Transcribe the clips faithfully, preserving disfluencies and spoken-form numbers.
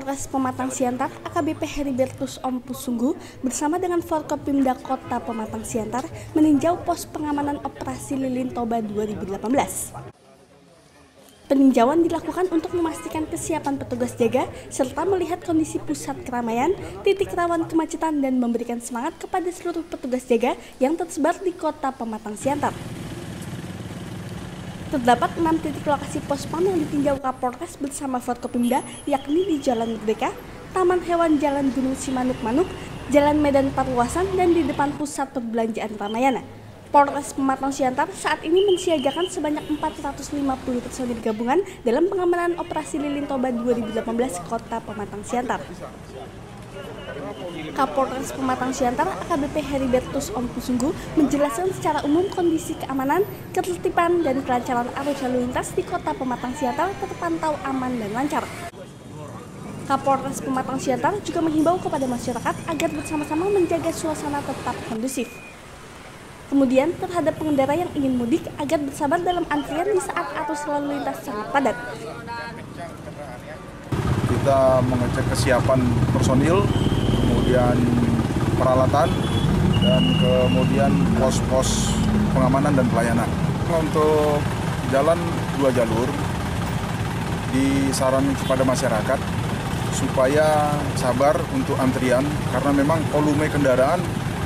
Kapolres Pematang Siantar A K B P Heribertus Ompusunggu bersama dengan Forkopimda Kota Pematang Siantar meninjau pos pengamanan operasi Lilin Toba dua ribu delapan belas. Peninjauan dilakukan untuk memastikan kesiapan petugas jaga serta melihat kondisi pusat keramaian, titik rawan kemacetan dan memberikan semangat kepada seluruh petugas jaga yang tersebar di Kota Pematang Siantar. Terdapat enam titik lokasi pos pam yang ditinjau Kapolres bersama Forkopimda, yakni di Jalan Merdeka, Taman Hewan Jalan Gunung Simanuk-Manuk, Jalan Medan Paruasan, dan di depan Pusat Perbelanjaan Ramayana. Polres Pematang Siantar saat ini mensiagakan sebanyak empat ratus lima puluh personil gabungan dalam pengamanan operasi Lilin Toba dua ribu delapan belas Kota Pematang Siantar. Kapolres Pematang Siantar A K B P Heribertus Ompusunggu menjelaskan secara umum kondisi keamanan, ketertiban, dan kelancaran arus lalu lintas di Kota Pematang Siantar terpantau aman dan lancar. Kapolres Pematang Siantar juga menghimbau kepada masyarakat agar bersama-sama menjaga suasana tetap kondusif. Kemudian terhadap pengendara yang ingin mudik agar bersabar dalam antrian di saat arus lalu lintas sangat padat. Kita mengecek kesiapan personil, kemudian peralatan, dan kemudian pos-pos pengamanan dan pelayanan. Untuk jalan dua jalur, disarankan kepada masyarakat supaya sabar untuk antrian karena memang volume kendaraan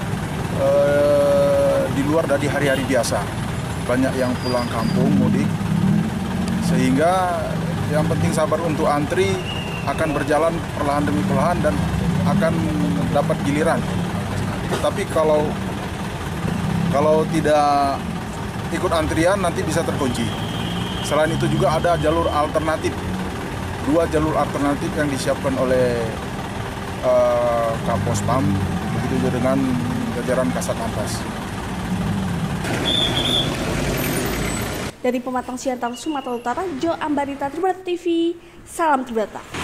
eh, di luar dari hari-hari biasa. Banyak yang pulang kampung, mudik, sehingga yang penting sabar untuk antri, akan berjalan perlahan demi perlahan dan akan dapat giliran. Tetapi kalau kalau tidak ikut antrian nanti bisa terkunci. Selain itu juga ada jalur alternatif, dua jalur alternatif yang disiapkan oleh uh, Kapospam, begitu juga dengan jajaran Kasatlantas. Dari Pematang Siantar, Sumatera Utara, Jo Ambarita, Tribrata T V, salam Tribrata.